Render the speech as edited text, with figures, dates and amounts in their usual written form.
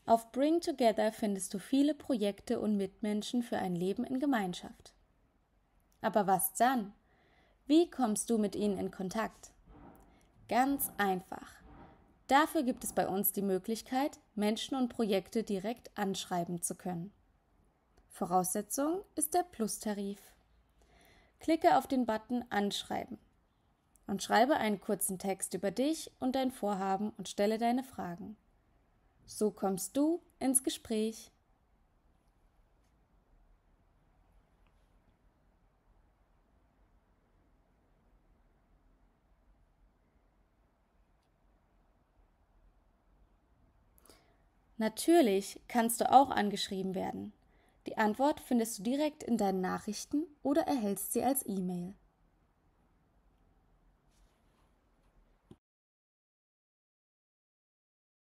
Auf Bring Together findest du viele Projekte und Mitmenschen für ein Leben in Gemeinschaft. Aber was dann? Wie kommst du mit ihnen in Kontakt? Ganz einfach. Dafür gibt es bei uns die Möglichkeit, Menschen und Projekte direkt anschreiben zu können. Voraussetzung ist der Plus-Tarif. Klicke auf den Button Anschreiben und schreibe einen kurzen Text über dich und dein Vorhaben und stelle deine Fragen. So kommst du ins Gespräch. Natürlich kannst du auch angeschrieben werden. Die Antwort findest du direkt in deinen Nachrichten oder erhältst sie als E-Mail.